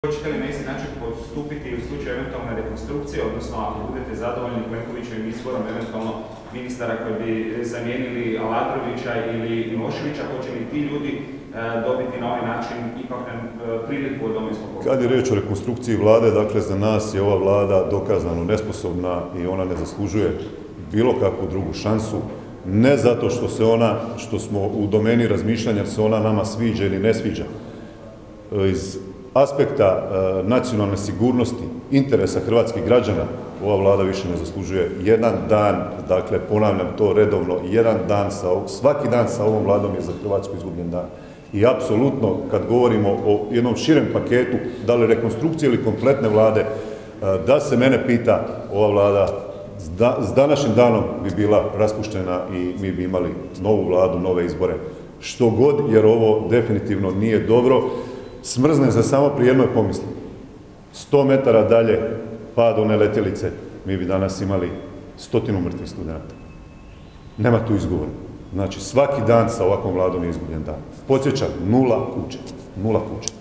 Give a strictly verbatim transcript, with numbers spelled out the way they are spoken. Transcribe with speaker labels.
Speaker 1: Hoćete li na isti način postupiti u slučaju eventualne rekonstrukcije, odnosno ako budete zadovoljni Plenkovićevim izborom eventualno ministara koji bi zamijenili Aladrovića ili Miloševića, hoće li ti ljudi e, dobiti na ovaj način ipak e, priliku od Domovinskog pokreta?
Speaker 2: Kad je riječ o rekonstrukciji vlade, dakle za nas je ova vlada dokazano nesposobna i ona ne zaslužuje bilo kakvu drugu šansu. Ne zato što se ona, što smo u domeni razmišljanja se ona nama sviđa ili ne sviđa. Iz aspekta e, nacionalne sigurnosti, interesa hrvatskih građana, ova vlada više ne zaslužuje jedan dan, dakle ponavljam to redovno, jedan dan, sa, svaki dan sa ovom vladom je za Hrvatsku izgubljen dan. I apsolutno, kad govorimo o jednom širem paketu, da li rekonstrukcije ili kompletne vlade, e, da se mene pita, ova vlada da, s današnjim danom bi bila raspuštena i mi bi imali novu vladu, nove izbore. Što god, jer ovo definitivno nije dobro. Smrzne za samo pri jednoj pomisli. sto metara dalje, pad one letjelice, mi bi danas imali stotinu mrtvih studenata. Nema tu izgovora. Znači, svaki dan sa ovakvom vladom je izgubljen dan. Podsjećam, nula kuće. Nula kuće.